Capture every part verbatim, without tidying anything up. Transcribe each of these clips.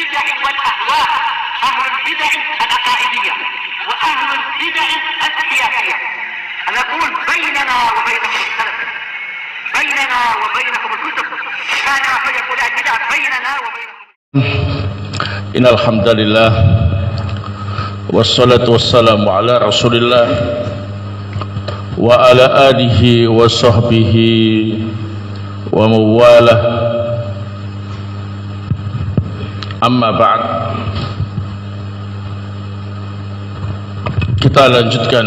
البدع والأهواء، أهل البدع العقائدية وأهل البدع السياسية. أنا أقول بيننا وبينكم السلف، بيننا وبينكم الكتب، كان فيقول البدع بيننا وبينكم. Innal hamdalillah wassalatu wassalamu ala Rasulillah wa ala alihi wa sahbihi wa mawalah. Amma ba'd. Kita lanjutkan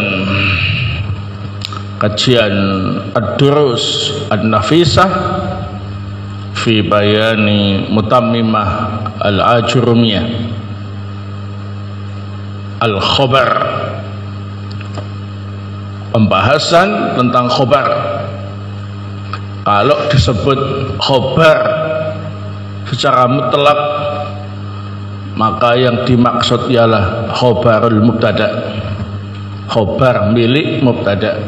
kajian ad-durus an-nafisah fi bayani mutammimah al-ajurumiyah al-khobar, pembahasan tentang khobar. Kalau disebut khobar secara mutlak, maka yang dimaksud ialah khobarul mubtada, khobar milik mubtada.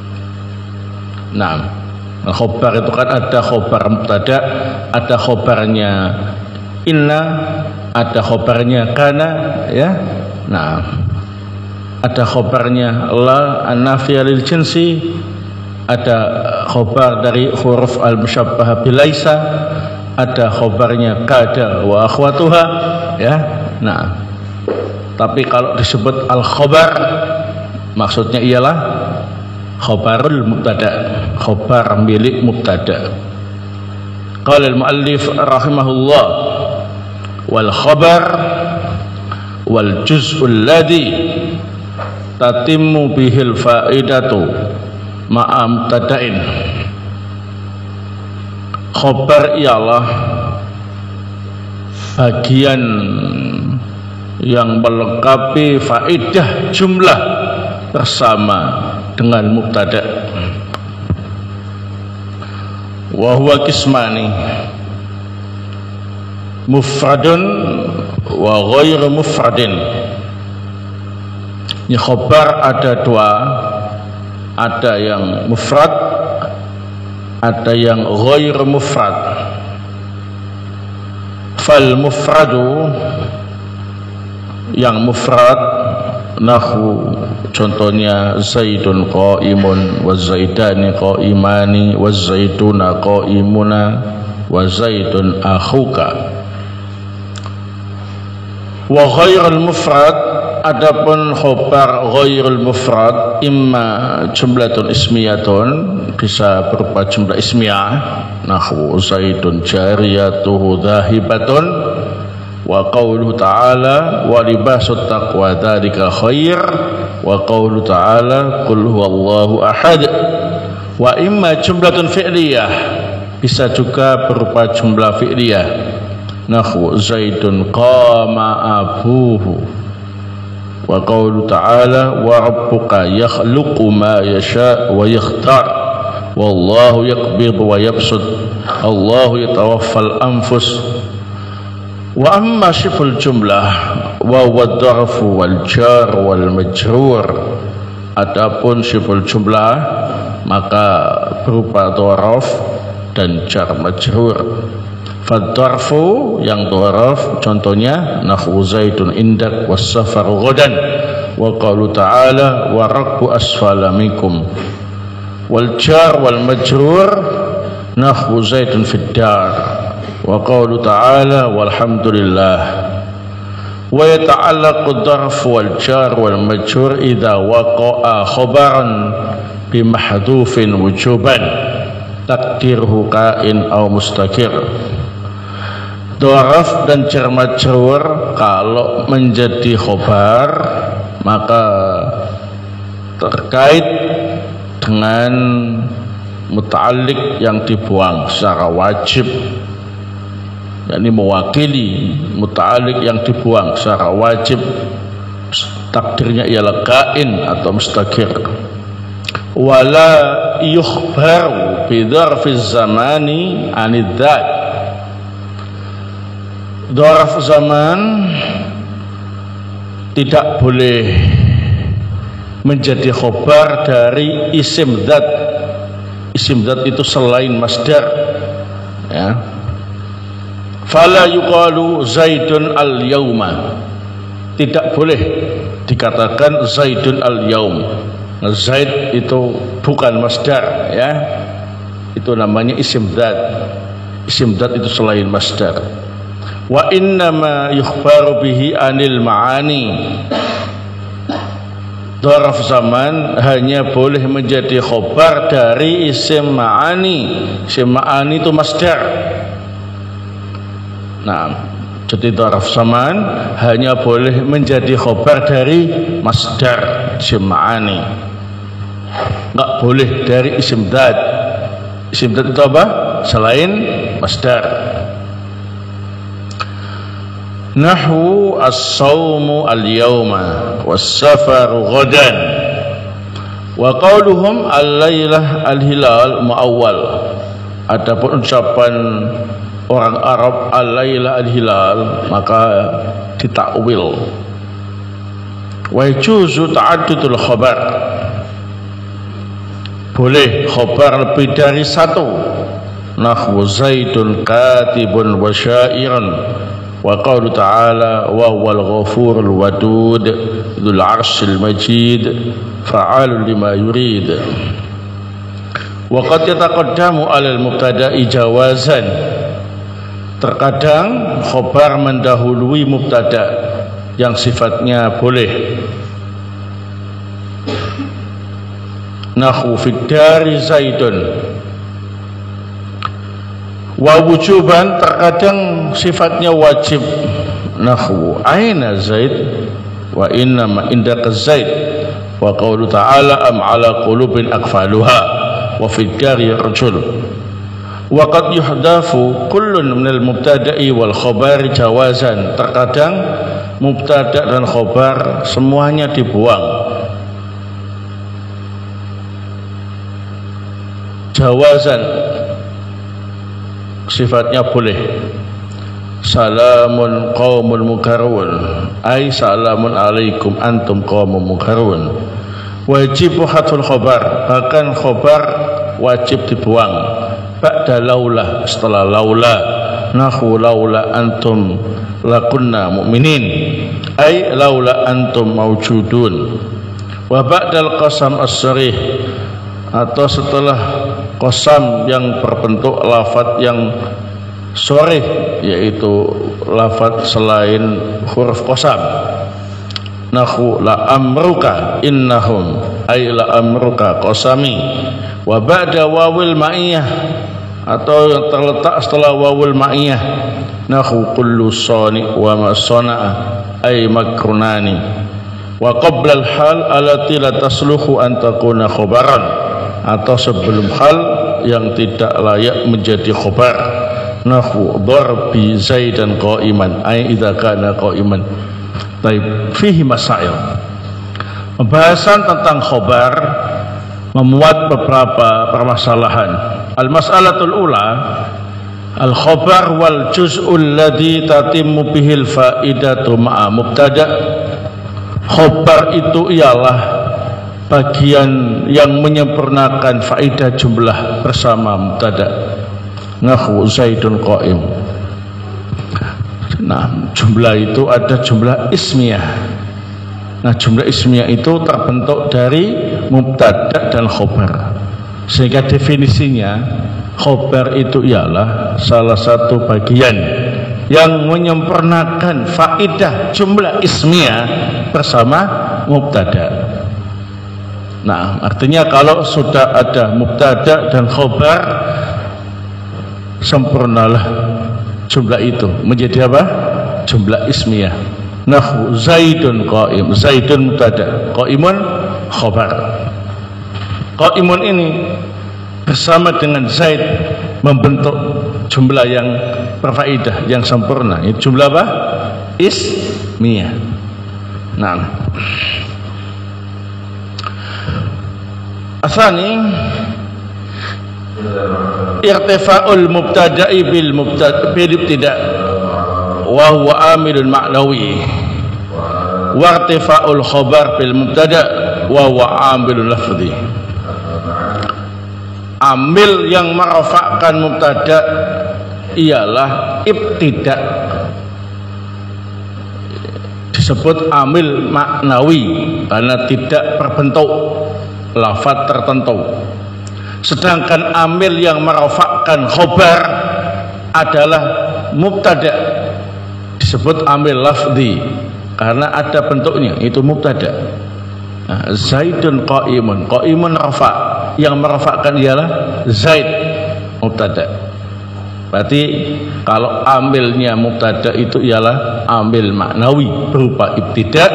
Nah, khobar itu kan ada khobar mubtada, ada khobarnya inna, ada khobarnya kana, ya. Nah, ada khobarnya la an-nafiyah lil jinsi, ada khobar dari huruf al-musyabbah bilaisa, ada khobarnya kada wa akhwatuha, ya. Nah, tapi kalau disebut al-khobar, maksudnya ialah khobarul mubtada, khobar milik mubtada. Qala al-muallif rahimahullah, wal khobar wal juz'ul ladzi tatimmu bihil faidatu ma'a mubtada'in. Khobar ialah bagian yang melengkapi faidah jumlah bersama dengan mubtada. Wa huwa qismani, mufradun wa ghairu mufradin. Ini khobar ada dua, ada yang mufrad, ada yang ghairu mufrad. Fal mufradu, yang mufrad, nahu contohnya zaidun qaimun wa zaidani qaimani wa zaiduna qaimuna wa zaidun akhuka. Wa ghairul mufrad, adapun khobar ghairul mufrad imma jumlatun ismiyatun, bisa berupa jumlah ismiyah, nahu zaidun jariyatuhu dhahibatun, wa qawluhu ta'ala wa libasut taqwa dzalika khair, wa qawluhu ta'ala qul huwallahu ahad. Wa imma jumlatun fi'liyah, bisa juga berupa jumlah fi'liyah, nahu zaidun qama abuhu, wa qawluhu ta'ala wa rabbuka yakhluqu ma yasha wa yakhtar wallahu yaqbidu wa yabsut Allahu yatawaffal anfus. Wa amma siful jumlah wa huwa dharfu wal jar wal majrur, adapun siful jumlah maka berupa dharaf dan jar majrur. Fadharfu, yang dharaf contohnya nahu zaidun indak was safaru ghadan, wa qalu ta'ala wa rakbu asfala minkum. Wal jar wal majrur nahu zaidun fid dar, wa qawlu ta'ala walhamdulillah. Wa yata'allaqu ad-dharf wal jar wal majrur idza waqa'a khabaran bi mahdhufin wujuban takdirhu kain aw mustakir. Dharf dan jar majrur kalau menjadi khobar maka terkait dengan muta'alliq yang dibuang secara wajib, yakni mewakili muta'alliq yang dibuang secara wajib, takdirnya ialah kain atau mustakir. Wala yukhbaru bi dzarfiz zamani anid dzat, dzarf zaman tidak boleh menjadi khobar dari isim dzat. Isim dzat itu selain masdar, ya. fala yuqalu Zaidun al-yauma, tidak boleh dikatakan Zaidun al-yaum. Zaid itu bukan masdar, ya, itu namanya isim dzat. Isim dzat itu selain masdar. Wa innama yukhbaru bihi anil ma'ani, dzaraf zaman hanya boleh menjadi khobar dari isim ma'ani. Isim ma'ani itu masdar. Nah, jadi dzaraf zaman hanya boleh menjadi khobar dari masdar isim ma'ani, nggak boleh dari isim dzat. Isim dzat itu apa? Selain masdar. Nahwu as-sawmu al-yawma was-safaru ghadan, wa qawluhum al-lailah al-hilal mu'awwal. Adapun ucapan orang Arab al-lailah al-hilal maka ditakwil. Wa yajuzu ta'addudul khabar, boleh khabar lebih dari satu. Nahwu Zaidun katibun wa syairan, wa qawlu ta'ala wa huwal ghafurul wadud dzul arsyil majid fa'alun lima yurid. Wa qad yataqaddamu 'alal mubtada'i jawazan, terkadang khobar mendahului mubtada yang sifatnya boleh. Nahwu fid dari Zaidun, wa wujuban terkadang sifatnya wajib. Nahwu aina Zaid wa inna ma indaka Zaid, wa qawlu ta'ala am ala qulubin akfaluha, wa fid dari rajul. Wa qad yuhdafu kullun minal mubtada'i wal khabari jawazan, terkadang mubtada dan khabar semuanya dibuang. Jawazan sifatnya boleh. Salamun qaumun mukarrun, ay salamun alaikum antum qaumun mukarrun. Wajib hatul khabar, bahkan khabar wajib dibuang. Ba'da laula, setelah laula. Nahu laula antum lakunna mu'minin, ay laula antum mawjudun. Wa ba'dal qasam as-sarih, atau setelah qasam yang berbentuk lafadz yang sharih, yaitu lafadz selain huruf qasam. Nahu la amruka innahum, ay la amruka qasami. Wa ba'da wawil ma'iyah, atau yang terletak setelah wawul ma'iyah. Nahu kullu sani wa ma sana'a, ay makrunani. Wa qabla al-hal allati la tasluhu an takuna khabaran, atau sebelum hal yang tidak layak menjadi khabar. Nahu darbi Zaidan qa'iman, ay idza kana qa'iman. Baik, fihi masail. Pembahasan tentang khabar memuat beberapa permasalahan. Al-mas'alatul ula, al-khabar wal juz'ul ladzi tatimmu bihil faidatu ma'a mubtada. Khabar itu ialah bagian yang menyempurnakan faedah jumlah bersama mubtada. Nahwu Zaidun qa'im. Nah, jumlah itu ada jumlah ismiyah. Nah, jumlah ismiyah itu terbentuk dari mubtada dan khobar, sehingga definisinya khobar itu ialah salah satu bagian yang menyempurnakan faedah jumlah ismiyah bersama mubtada. Nah, artinya kalau sudah ada mubtada dan khobar, sempurnalah jumlah itu menjadi apa? Jumlah ismiyah. Nahwu Zaidun qa'im, Zaidun mubtada, qa'imun khobar. Qa'imun ini bersama dengan Zaid membentuk jumlah yang berfaedah, yang sempurna. Itu jumlah apa? Ismiyah. Nah, asani irtifa'ul mubtada'i bil mubtada' bil ibtida' wa huwa amilun ma'nawi, wa irtifa'ul khabar bil mubtada' wa huwa amilun lafzi. Amil yang merafakkan mubtada ialah ibtidak disebut amil maknawi karena tidak berbentuk lafaz tertentu. Sedangkan amil yang merofakkan khobar adalah mubtada, disebut amil lafzi karena ada bentuknya, itu mubtada. Nah, Zaidun qaimun, qaimun rafa, yang merofakkan ialah Zaid, mubtada. Berarti kalau amilnya mubtada itu ialah amil maknawi berupa ibtidak,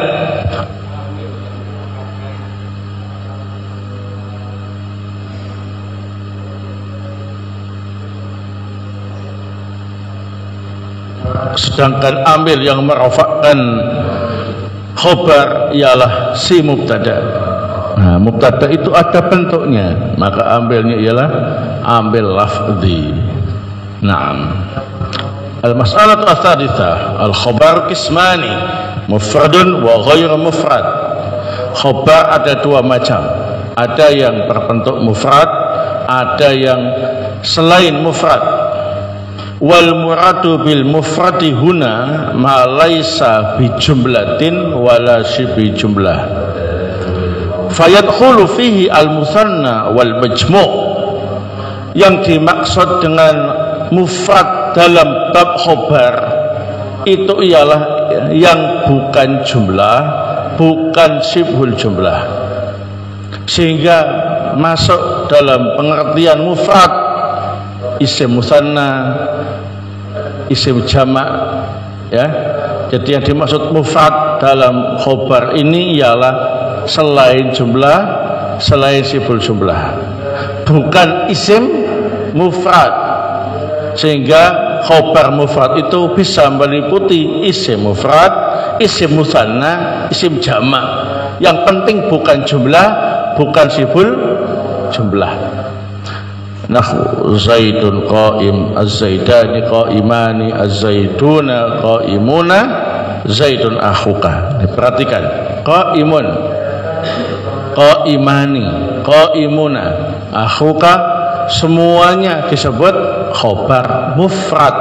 sedangkan amil yang merofakkan khobar ialah si mubtada. Nah, mubtada itu ada bentuknya, maka ambilnya ialah ambil lafzi. Naam. Al-mas'alatu ats-tsalitsah, al-khabar qismani, mufradun wa ghairu mufrad. Khabar ada dua macam. Ada yang berbentuk mufrad, ada yang selain mufrad. Wal muradu bil mufradi huna ma laisa bi jumlatin wala shibi jumlah. Fayadkhulu fihi al musanna wal majmu'. Yang dimaksud dengan mufrad dalam bab khobar itu ialah yang bukan jumlah, bukan shibhul jumlah, sehingga masuk dalam pengertian mufrad isim musanna, isim jamak, ya. Jadi yang dimaksud mufrad dalam khobar ini ialah selain jumlah, selain shibhul jumlah, bukan isim mufrad. Sehingga khobar mufrad itu bisa meliputi isim mufrad, isim musanna, isim jamak. Yang penting bukan jumlah, bukan shibhul jumlah. Nahu Zaidun qaim, az-zaidani qaimani, az-zaiduna qaimuna, Zaidun akhuka. Perhatikan, qaimun, qaimani, qaimuna, akhuka, semuanya disebut khobar mufrad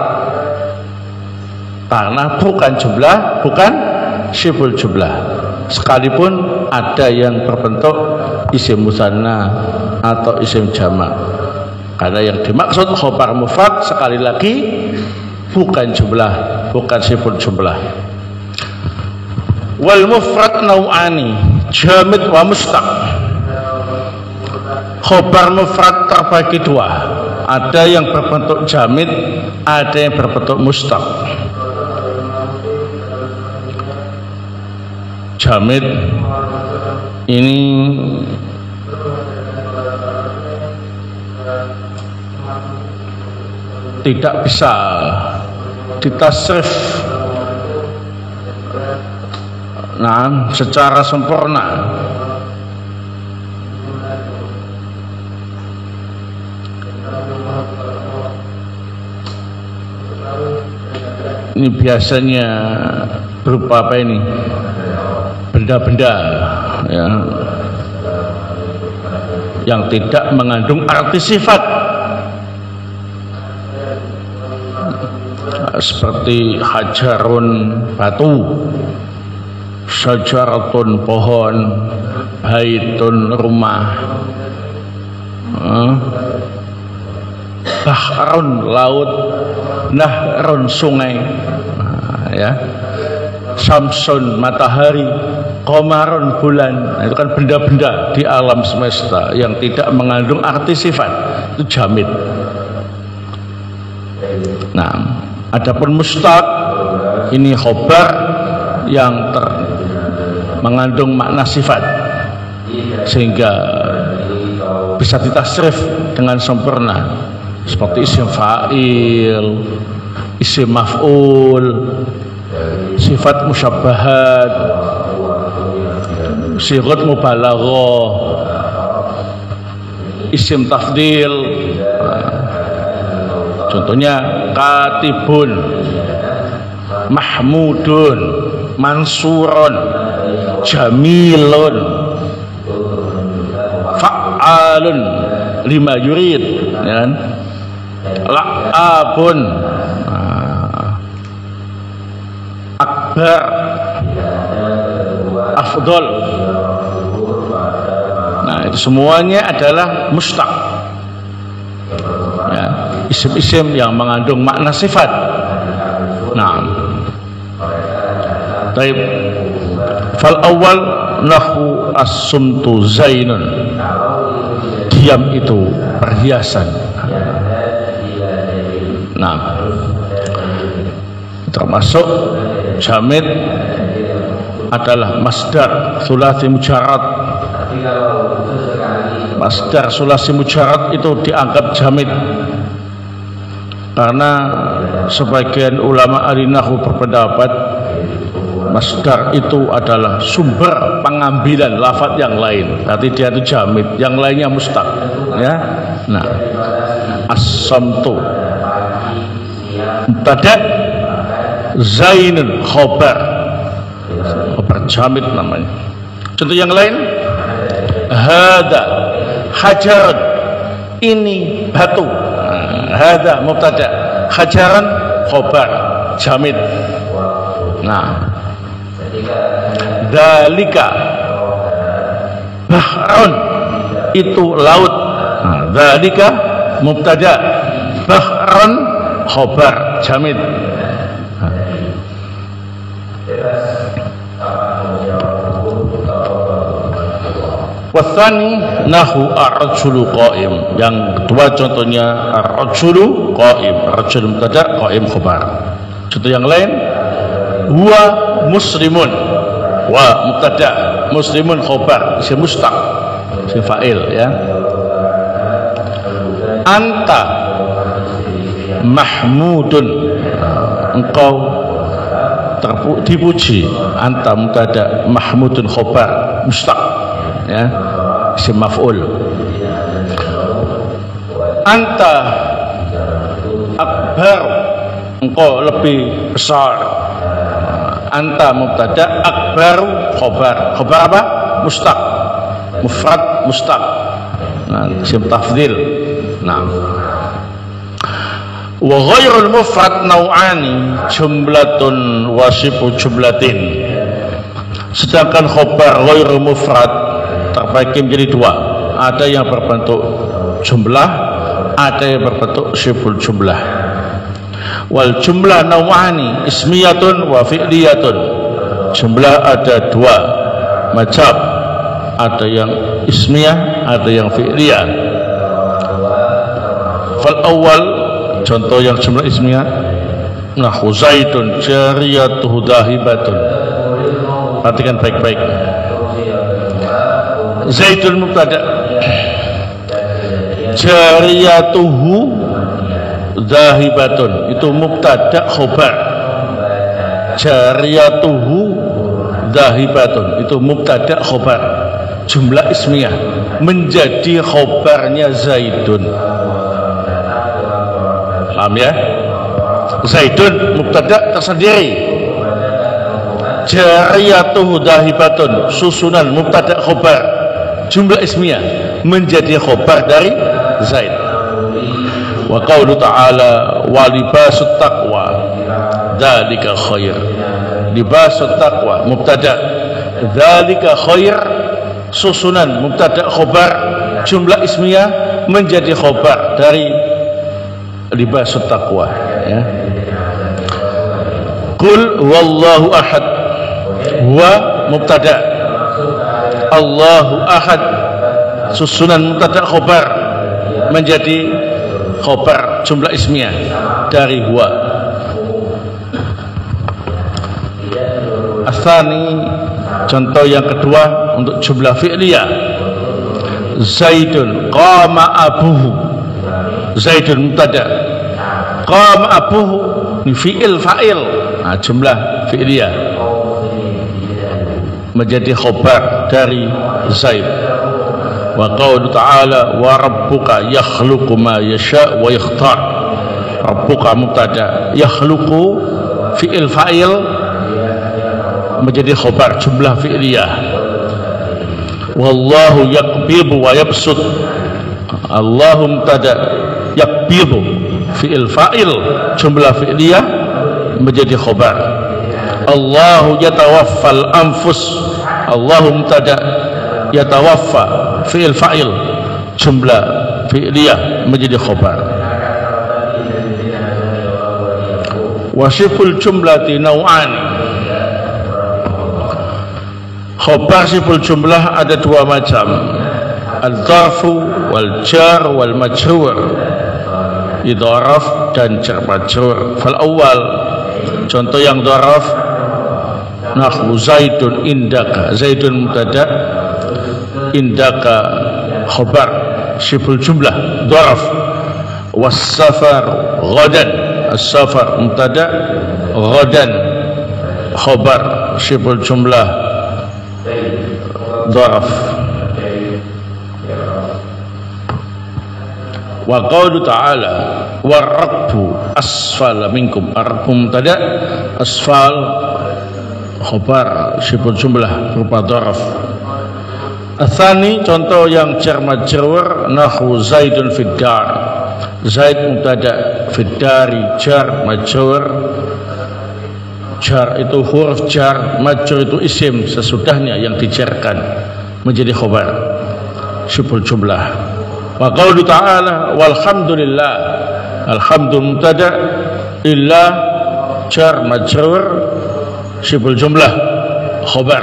karena bukan jumlah, bukan shibhul jumlah. Sekalipun ada yang berbentuk isim musanna atau isim jamak, karena yang dimaksud khobar mufrad sekali lagi bukan jumlah, bukan shibhul jumlah. Wal mufrad nau'ani, jamid wa mustaq. Khobar mufrad terbagi dua, ada yang berbentuk jamid, ada yang berbentuk mustaq. Jamid ini tidak bisa ditasrif nah secara sempurna. Ini biasanya berupa apa ini? Benda-benda ya, yang tidak mengandung arti sifat, seperti hajarun batu, syajaratun pohon, baitun rumah, bahrun laut, nahrun sungai, nah, ya, samsun matahari, qamarun bulan. Nah, itu kan benda-benda di alam semesta yang tidak mengandung arti sifat, itu jamid. Nah, adapun mustaq ini khobar yang ter mengandung makna sifat sehingga bisa ditasrif dengan sempurna, seperti isim fa'il, isim maf'ul, sifat musyabbahat, sighat mubalaghah, isim tafdil. Contohnya katibun, mahmudun, mansurun, jamilun, fa'alun lima yurid, ya kan? La'abun, nah, akbar, afdol. Nah, itu semuanya adalah mustaq. Ya, isim-isim yang mengandung makna sifat. Nah, taib. Fal awal nahu as-sumtu zainun. Diam itu perhiasan. Nah, termasuk jamid adalah masdar sulasi mujarrad. Masdar sulasi mujarrad itu dianggap jamid karena sebagian ulama ahli nahwu berpendapat masdar itu adalah sumber pengambilan lafaz yang lain. Berarti dia itu jamid, yang lainnya mustaq, ya. Nah, as-samtu mubtada, zainun khobar, khobar jamid namanya. Contoh yang lain, hada hajaran, ini batu. Nah, hada mubtada, hajaran khobar jamid. Nah, dzalika bahrun, itu laut. Nah, dzalika mubtada, bahrun khobar jamid. Wasani nahu ar-rajulu qa'im. Yang kedua contohnya ar-rajulu qa'im, rajul mubtada, qa'im khobar. Contoh yang lain, huwa muslimun, wa mubtada, muslimun khobar, isim mustaq, isim fa'il, ya. Anta mahmudun, engkau terpu, dipuji. Anta mubtada, mahmudun khobar, mustaq, ya, isim maf'ul. Anta akbar, engkau lebih besar. Anta mubtada, akbaru khobar. Khobar apa? Mustaq, mufrad mustaq. Nah, isim tafdhil. Nah, wa ghairul mufrad nau'ani, jumlatun wasifu jumlatin. Sedangkan khobar ghairul mufrad terbagi menjadi dua. Ada yang berbentuk jumlah, ada yang berbentuk siful jumlah. Wal jumlah nawani ismiyatun wa fi'liyatun. Jumlah ada dua macam, ada yang ismiyah, ada yang fi'liyah. Fal awal, contoh yang jumlah ismiyah, nahu zaidun jariyatuhu dahibatun. Perhatikan baik-baik. Zaidun mubtada, jariyatuhu zahibatun, itu mubtada khobar. Jariyatuhu zahibatun, itu mubtada khobar, jumlah ismiyah, menjadi khobarnya Zaidun. Paham ya? Zaidun mubtada tersendiri, jariyatuhu zahibatun susunan mubtada khobar, jumlah ismiyah, menjadi khobar dari Zaid. Wa qaulu ta'ala wa libasut taqwa dzalika khair. Libasut taqwa mubtada, dzalika khair susunan mubtada khobar, jumlah ismiyah, menjadi khobar dari libasut taqwa, ya. Qul wallahu ahad, wa mubtada, Allahu ahad susunan mubtada khobar, menjadi khobar jumlah ismiyah dari huwa. Asani, contoh yang kedua untuk jumlah fi'liyah, Zaidun qama abuhu. Zaidun mubtada, qama abuhu ini fi'il fa'il. Nah, jumlah fi'liyah menjadi khobar dari Zaid. Wa qaulu ta'ala wa rabbuka yakhluqu ma yasha wa yakhtar. Rabbuka mubtada, yakhluqu fi'il fa'il menjadi khobar jumlah fi'liyah. Wallahu yaqbidu wa yabsut. Allahu mubtada, yaqbidu fi'il fa'il jumlah fi'liyah menjadi khobar. Allahu yatawaffal anfus. Allahu mubtada, yatawaffa fi'il fa'il, jumlah fi'liyah menjadi khabar. Wasiful jumlati naw'ani. Khabar siful jumlah ada dua macam, al-dharfu wal jar wal majrur, idharaf dan jar majrur. Fal awal, contoh yang dharaf, nahwu zaidun indaka. Zaidun mubtada, indaka khabar siful jumlah dharaf. Was-safar ghadan, as-safar mubtada, ghadan khabar siful jumlah dharaf. Wa qaulu ta'ala waraqbu asfala minkum. Ar-rakbu mubtada, asfal khabar siful jumlah berupa dharaf. Atsani, contoh yang jar majrur, nahwu zaidun fid dar. Zaid mubtada, fid dari jar majrur. Jar itu huruf jar, majrur itu isim sesudahnya yang dijarkan menjadi khabar siful jumlah. Wa qaulu ta'ala walhamdulillah. Alhamdu mubtada, illa jar majrur siful jumlah khabar.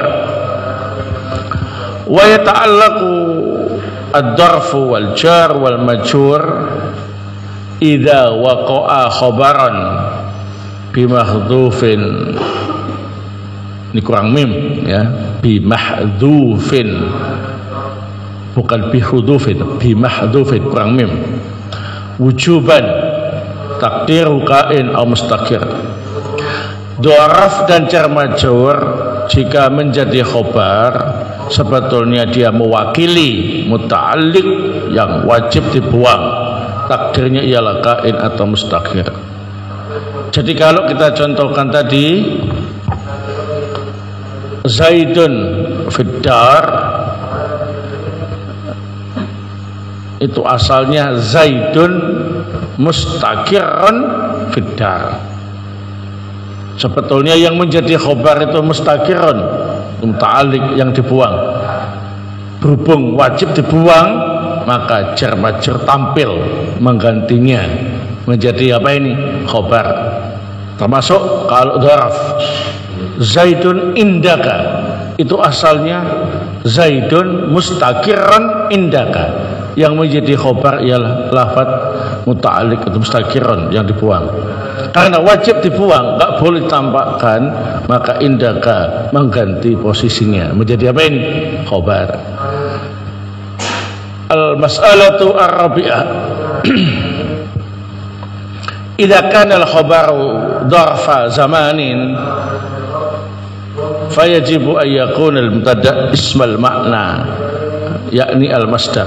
Wa yata'allaqu ad-dharfu wal jar wal majrur idza waqa'a khabaran bimahdhufin. Ini kurang mim ya, bimahdhufin bukan bihudufin, bimahdhufin kurang mim. Wujuban takdiru kain atau mustaqir. Dharaf dan jar majrur jika menjadi khabar sebetulnya dia mewakili muta'alliq yang wajib dibuang, takdirnya ialah kain atau mustaqir. Jadi kalau kita contohkan tadi Zaidun fiddar, itu asalnya Zaidun mustaqirun fiddar. Sebetulnya yang menjadi khabar itu mustaqirun, muta'alliq yang dibuang. Berhubung wajib dibuang, maka jar majrur tampil menggantinya menjadi apa ini? Khabar. Termasuk kalau dharaf Zaidun indaka, itu asalnya Zaidun mustaqirun indaka, yang menjadi khabar ialah lafaz muta'alliq atau mustaqirun yang dibuang. Karena wajib dibuang, enggak boleh ditampakkan, maka indaka mengganti posisinya menjadi apa ini? Khabar. Al-mas'alatu ar-rabi'ah. Idza kana al-khabaru dharfa zamanin fayajibu an yakuna al-mubtada ismal makna, yakni al-masdar.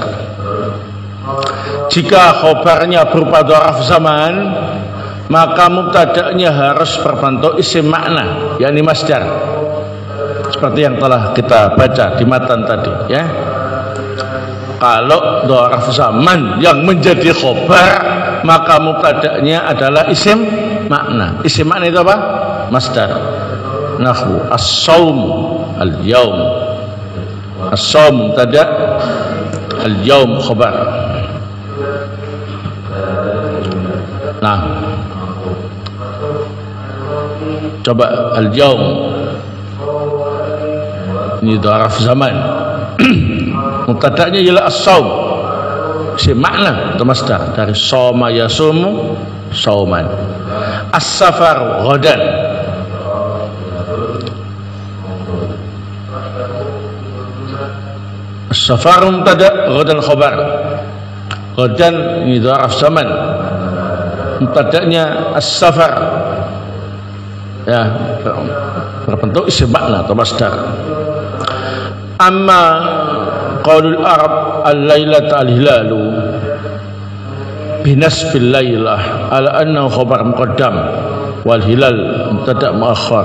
Jika khabarnya berupa dharaf zaman, maka mubtada'nya harus berbentuk isim makna, yakni masdar. Seperti yang telah kita baca di matan tadi ya. Kalau dharaf zaman yang menjadi khabar, maka mubtada'nya adalah isim makna. Isim makna itu apa? Masdar. Nahwu as-shaum al-yaum. As-shaum mubtada', al-yaum khabar. Nah, coba al-yaum ini dharaf zaman. Mubtada'nya ialah as-shaum, isim makna atau masdar dari shoma yasumu shauman. As-safar ghadan. As-safar mubtada', ghadan khabar. Ghadan ini dharaf zaman. Mubtada'nya as-safar, ya, berbentuk isim makna atau masdar. Amma qaulul arab al-lailata al-hilalu binasbil lailah ala annahu khabar muqaddam wal hilal mubtada' muakhkhar.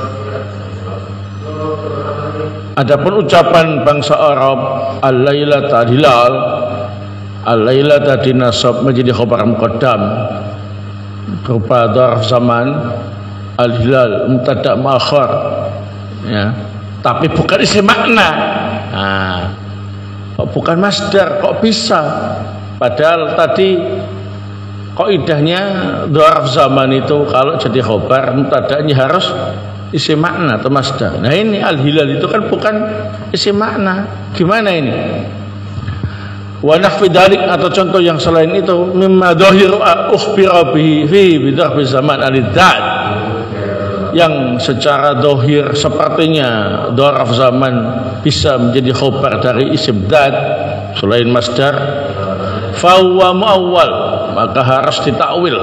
Adapun ucapan bangsa Arab al-lailata al-hilal, al-lailata dinasab menjadi khabar muqaddam berupa dharaf zaman, al-hilal mubtada muakhar, ya, tapi bukan isim makna. Nah, kok bukan masdar, kok bisa? Padahal tadi kaidahnya dzarf zaman itu kalau jadi khobar mubtada'nya harus isim makna atau masdar. Nah ini al-hilal itu kan bukan isim makna. Gimana ini? Wa nahwi dzalik, atau contoh yang selain itu, mimma dhahiru ukhbira bihi fi bidzarfi zaman al-dzat, yang secara dohir sepertinya dzarf zaman bisa menjadi khobar dari isim dzat selain masdar, fa huwa muawwal, maka harus ditakwil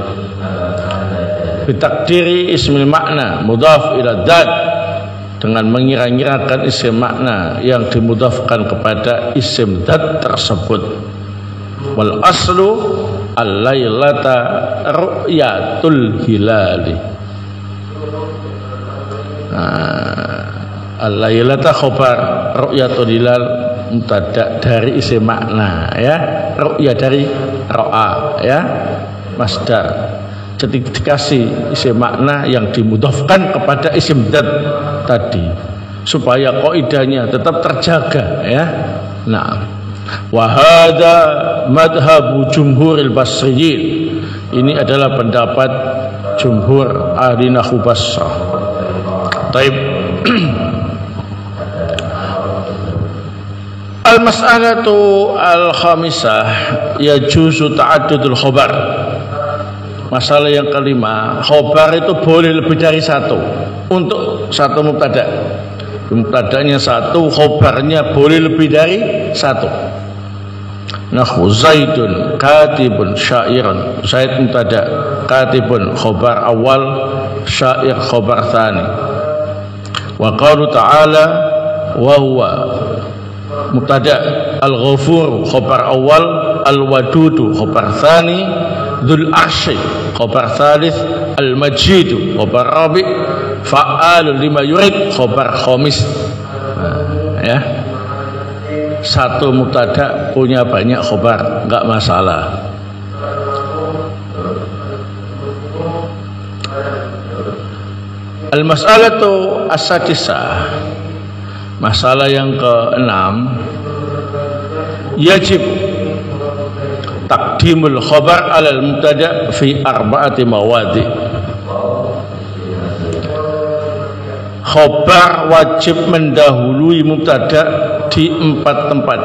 bitakdiri ismil makna mudhaf ila dzat, dengan mengira-ngirakan isim makna yang dimudhafkan kepada isim dzat tersebut. Wal aslu al-lailata ru'yatul hilali. Nah, al-lailata khobar, ru'yatul hilal mubtada dari isim makna, ya, ru'ya dari ro'a, ya, masdar. Jadi dikasih isim makna yang dimudhafkan kepada isim dzat tadi supaya kaidahnya tetap terjaga, ya. Nah, wa hadza madhhabu jumhuril basriyin. Ini adalah pendapat jumhur ahli nahwu Basrah. Taib. Al-mas'alatu al-khamisah yajuzu ta'addudul khobar. Masalah yang kelima, khobar itu boleh lebih dari satu untuk satu mubtada. Mubtadanya satu, khobarnya boleh lebih dari satu. Nahwu Zaidun katibun syairun. Zaid mubtada, katibun khobar awal, syair khobar tsani. Wa qalu ta'ala wa huwa mubtada, al-ghafur khobar awal, al-wadudu khobar tsani, dzul arsy khobar tsalits, al-majid khobar rabi', fa'alun lima yurid khobar khamis. Nah, ya, satu mubtada punya banyak khobar, enggak masalah. Al-mas'alatu as-sadisah, masalah yang keenam, yajib taqdimul khabar alal mubtada fi arba'ati mawadi. Khabar wajib mendahului mubtada di empat tempat.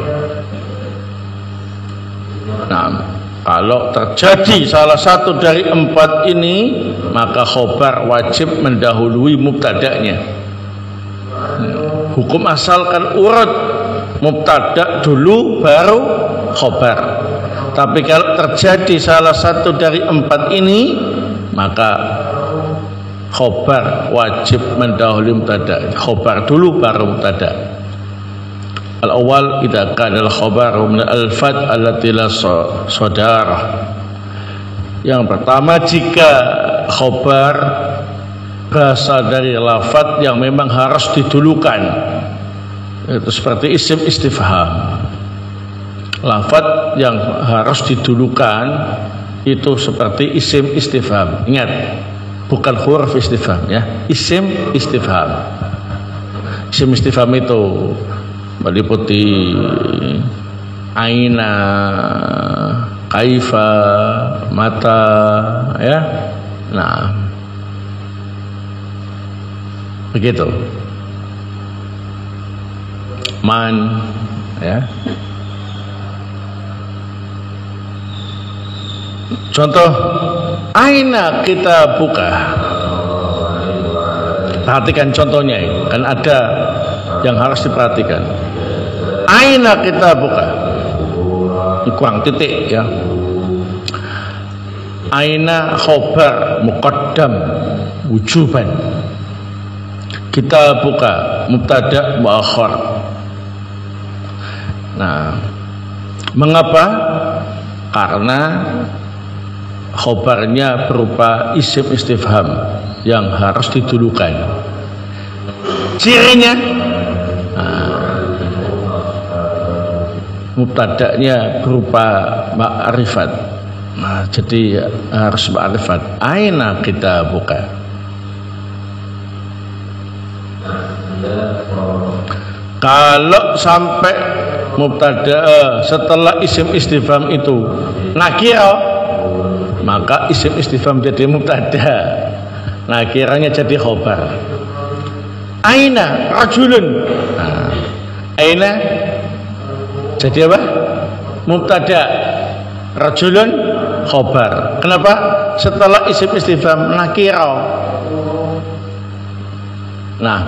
Nah, kalau terjadi salah satu dari empat ini, maka khabar wajib mendahului mubtadanya. Hukum asalkan urut mubtada dulu baru khabar. Tapi kalau terjadi salah satu dari empat ini, maka khobar wajib mendahului mubtada. Khobar dulu baru mubtada. Al-awwal idza kana al-khabar min al-fat allati la sadarah. Yang pertama, jika khobar berasal dari lafaz yang memang harus didulukan, itu seperti isim istifham. Lafaz yang harus didulukan itu seperti isim istifham. Ingat, bukan huruf istifham, ya, isim istifham. Isim istifham itu meliputi aina, kaifa, mata, ya. Nah, begitu. Man, ya. Contoh, aina kita buka. Perhatikan contohnya ini, kan ada yang harus diperhatikan. Aina kita buka. Ini kurang titik, ya. Aina khobar muqaddam wujuban. Kita buka mubtada muakhar. Nah, mengapa? Karena khobarnya berupa isim istifham yang harus didulukan. Cirinya, nah, mubtada'nya berupa ma'rifat. Nah, jadi harus ma'rifat. Aina kita buka. Kalau sampai mubtada setelah isim istifham itu nakira, maka isim istifham jadi mubtada, nakiranya jadi khobar. Aina rajulun, nah, aina jadi apa? Mubtada, rajulun khobar. Kenapa? Setelah isim istifham nakira. Nah,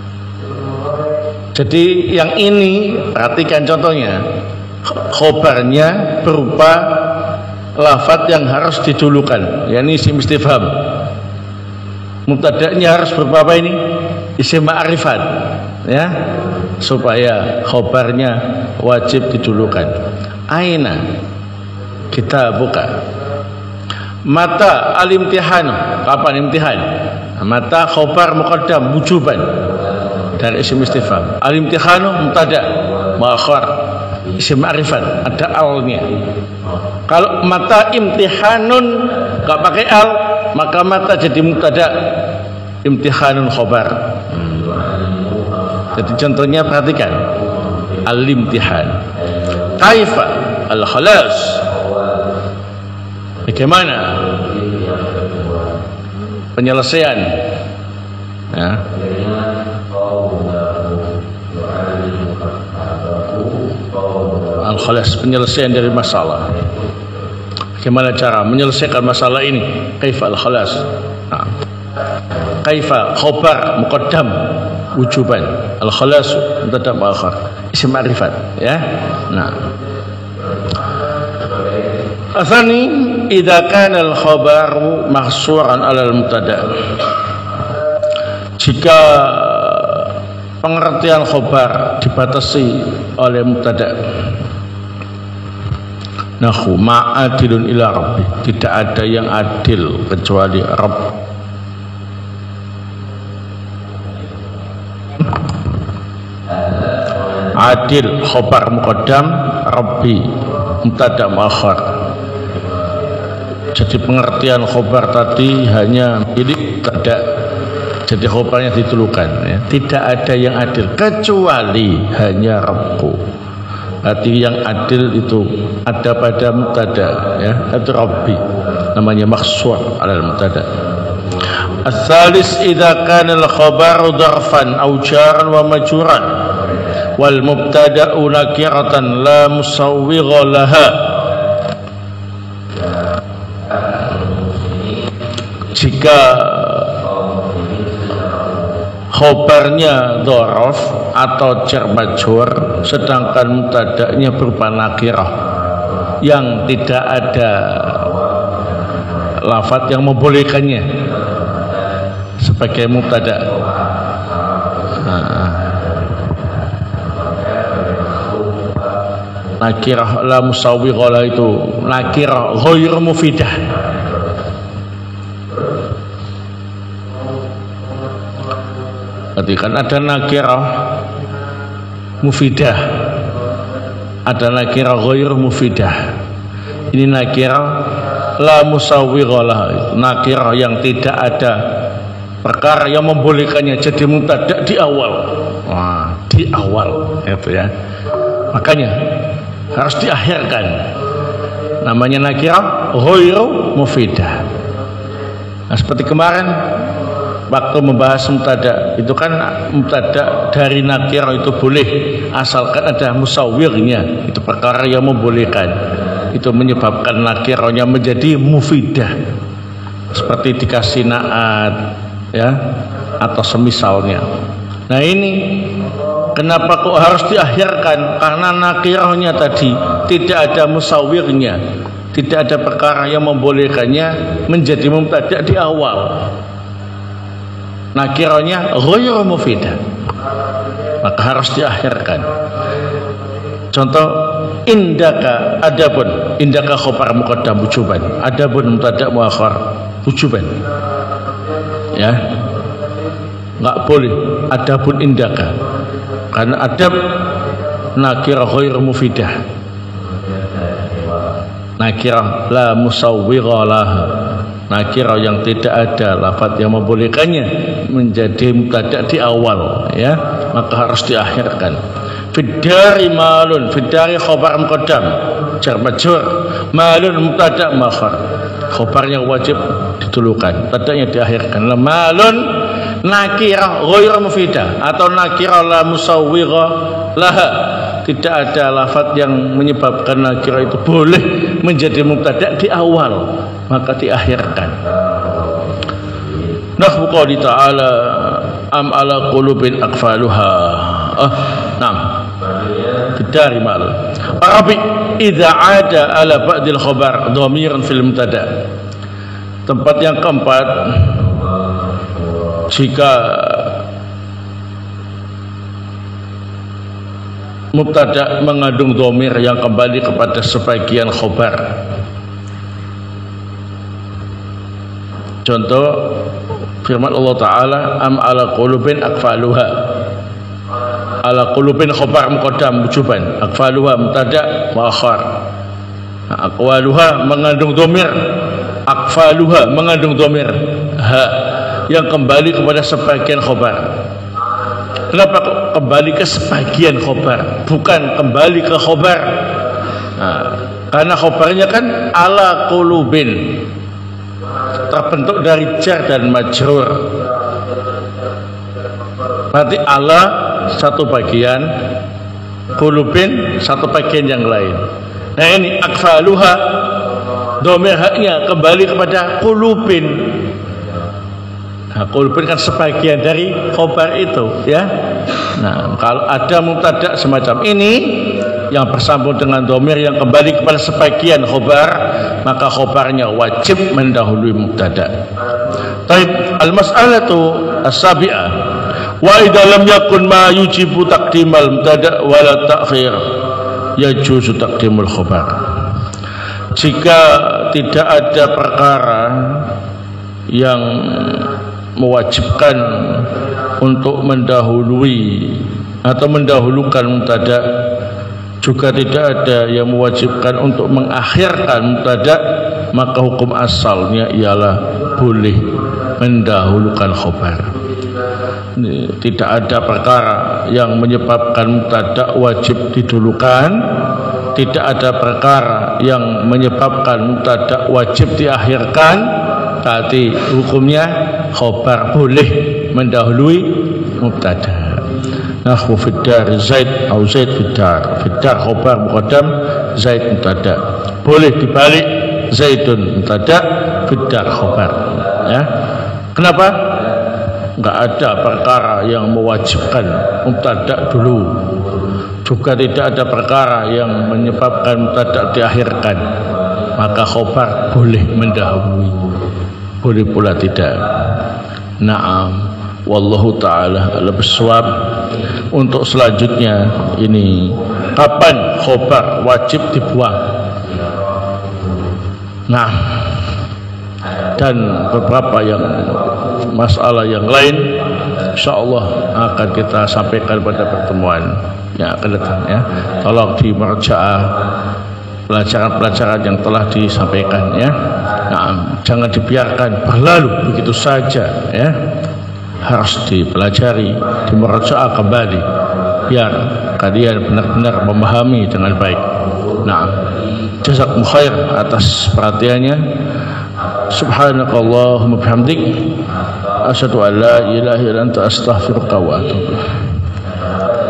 jadi yang ini perhatikan contohnya, khobarnya berupa lafadz yang harus didulukan, yakni isim istifham. Mubtada'nya harus berupa apa ini? Isim ma'rifat, ya, supaya khobarnya wajib didulukan. Aina kita buka. Mata al-imtihan, kapan imtihan? Mata khobar muqaddam wujuban dari isim istifham. Al-imtihanu mubtada muakhar, isim ma'rifat, ada alnya. Kalau mata imtihanun enggak pakai al, maka mata jadi mubtada, imtihanun khobar. Hmm. Jadi contohnya perhatikan, al-imtihan. Kaifa al-khalas, bagaimana penyelesaian, ya. Al-khalas, penyelesaian dari masalah. Bagaimana cara menyelesaikan masalah ini? Kaifa al-khalas. Nah. Kaifa khobar muqaddam wujuban, al-khalas mubtada muakhar, isim ma'rifat, ya. Nah, atsani idza kana al-khabaru mahsuran 'ala al-mubtada. Jika pengertian khobar dibatasi oleh mubtada. Nahu ma'adilun ila rabbi, tidak ada yang adil kecuali Rabb. Adil khobar muqaddam, rabbi mubtada muakhar. Jadi pengertian khobar tadi hanya milik mubtada, jadi khobarnya ditulukan, ya. Tidak ada yang adil kecuali hanya Rabbku. Berarti yang adil itu ada pada mubtada, ya, itu rabbi, namanya makhsur ala mubtada. Ats-tsalis idza kana al-khabaru dharfan aw jaran wa majruran wal mubtada'u nakiratan la musawwigha laha. Jika khobarnya dhorof atau jar majrur, sedangkan mubtada'nya berupa nakirah yang tidak ada lafadz yang membolehkannya sebagai mubtada. Nah, nakirah la musawwigha itu nakirah ghairu mufidah. Berarti kan ada nakirah mufidah, ada nakirah ghairu mufidah. Ini nakirah la musawwigha laha, nakirah yang tidak ada perkara yang membolehkannya jadi mubtada di awal. Wah, di awal itu, ya. Makanya harus diakhirkan. Namanya nakirah ghairu mufidah. Nah, seperti kemarin waktu membahas mubtada, itu kan mubtada dari nakirah itu boleh asalkan ada musawwirnya, itu perkara yang membolehkan, itu menyebabkan nakirahnya menjadi mufidah, seperti dikasih naat, ya, atau semisalnya. Nah, ini kenapa kok harus diakhirkan? Karena nakirahnya tadi tidak ada musawwirnya, tidak ada perkara yang membolehkannya menjadi mubtada di awal. Nakirahnya ghairu mufidah, maka harus diakhirkan. Contoh, indaka adapun, indaka khobar muqaddam wujuban, adapun mubtada muakhar wujuban, ya, nggak boleh adapun indaka, karena adab nakirah ghairu mufidah, nakirah la musawwigha laha, nakirah yang tidak ada lafaz yang membolehkannya menjadi mubtada di awal, ya, maka harus diakhirkan. Fiddari malun, fiddari khabar muqaddam, jar majrur, malun mubtada muakhar, khabarnya wajib didulukan, mubtadanya diakhirkan. Malun nakirah ghairu mufidah atau nakirah la musawwigha laha, tidak ada lafaz yang menyebabkan nakirah itu boleh menjadi mubtada di awal, maka diakhirkan. Nahwu qouli ta'ala am ala qulubin aqfaluha. Ah, enam. Dari mal. Arabi idza ada ala ba'dil khabar dhamiran fil mubtada. Tempat yang keempat, jika mubtada mengandung dhamir yang kembali kepada sebagian khabar. Contoh firman Allah Ta'ala am ala qulubin aqfaluha. Ala qulubin khabar muqaddam wujuban, aqfaluha mubtada muakhar. Nah, aqwaluha mengandung dhamir, aqfaluha mengandung dhamir ha yang kembali kepada sebagian khabar. Kenapa kembali ke sebagian khabar, bukan kembali ke khabar? Nah, karena khabarnya kan ala qulubin, terbentuk dari jar dan majrur. Berarti ala satu bagian, qulubin satu bagian yang lain. Nah ini aqfaluha, dhamir haknya kembali kepada qulubin. Nah, qulubin kan sebagian dari khabar itu, ya. Nah, kalau ada mubtada semacam ini yang bersambung dengan dhamir yang kembali kepada sebagian khabar, maka khabarnya wajib mendahului mubtada. Taib al-mas'alatu as-sabi'ah wa idza lam yakun ma yujibu taqdimal mubtada wala ta'khir yajuzu taqdimul khabar. Jika tidak ada perkara yang mewajibkan untuk mendahului atau mendahulukan mubtada, juga tidak ada yang mewajibkan untuk mengakhirkan mubtada, maka hukum asalnya ialah boleh mendahulukan khabar. Tidak ada perkara yang menyebabkan mubtada wajib didulukan, tidak ada perkara yang menyebabkan mubtada wajib diakhirkan, berarti hukumnya khabar boleh mendahului mubtada. Nahwu fiddar Zaid atau Zaid fiddar, fiddar khabar muqaddam, Zaid mubtada. Boleh dibalik, Zaidun mubtada, fiddar khabar, ya. Kenapa? Enggak ada perkara yang mewajibkan mubtada dulu, juga tidak ada perkara yang menyebabkan mubtada diakhirkan, maka khabar boleh mendahului, boleh pula tidak. Naam, wallahu ta'ala a'lam bissawab. Untuk selanjutnya ini, kapan khabar wajib dibuang? Nah, dan beberapa yang masalah yang lain insyaallah akan kita sampaikan pada pertemuan yang akan datang, ya. Tolong di merajaah pelajaran-pelajaran yang telah disampaikan, ya. Nah, jangan dibiarkan berlalu begitu saja, ya. Harus dipelajari, dimerajaah kembali biar kalian benar-benar memahami dengan baik. Nah, jazakumullah khair atas perhatiannya. Subhanakallahumma bihamdik asyhadu an la ilaha illa anta astaghfiruka wa atubu ilaik.